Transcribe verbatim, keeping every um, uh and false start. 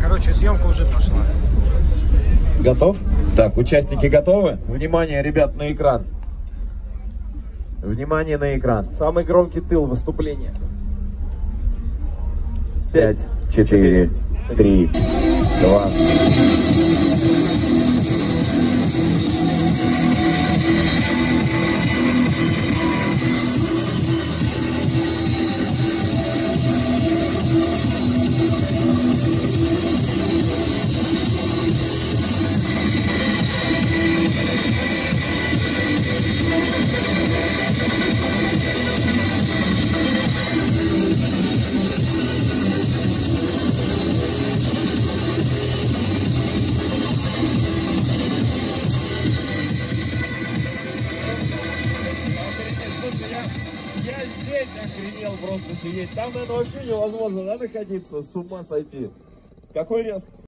Короче, съемка уже пошла. Готов? Так, участники готовы? Внимание, ребят, на экран. Внимание на экран. Самый громкий тыл выступления. Пять, четыре, три, два. Я здесь охренел просто сидеть. Там, наверное, вообще невозможно, да, находиться, с ума сойти. Какой резко.